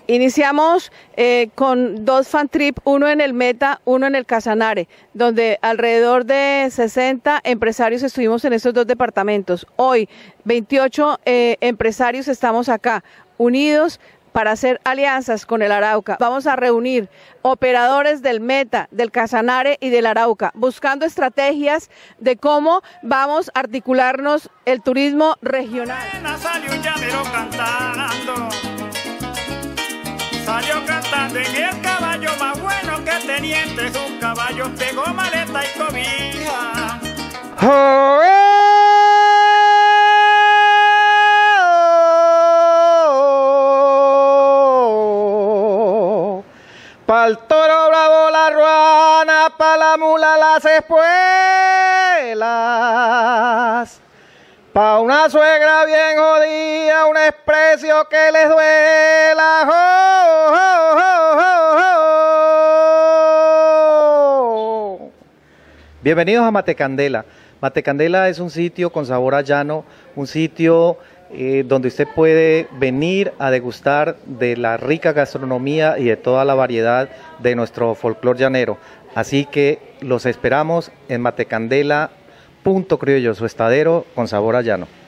Iniciamos con 2 fan trip, uno en el Meta, uno en el Casanare, donde alrededor de 60 empresarios estuvimos en estos 2 departamentos. Hoy 28 empresarios estamos acá, unidos para hacer alianzas con el Arauca. Vamos a reunir operadores del Meta, del Casanare y del Arauca, buscando estrategias de cómo vamos a articularnos el turismo regional. Salió cantando en el caballo más bueno que tenía entre sus caballos, pegó maleta y cobija. Pa'l toro bravo la ruana, pa' la mula las espuelas. Pa' una suegra bien jodida, un desprecio que les duela. ¡Oh, oh, oh, oh! Bienvenidos a Matecandela. Matecandela es un sitio con sabor a llano, un sitio donde usted puede venir a degustar de la rica gastronomía y de toda la variedad de nuestro folclor llanero. Así que los esperamos en Matecandela. Punto Criollo, su estadero con sabor a llano.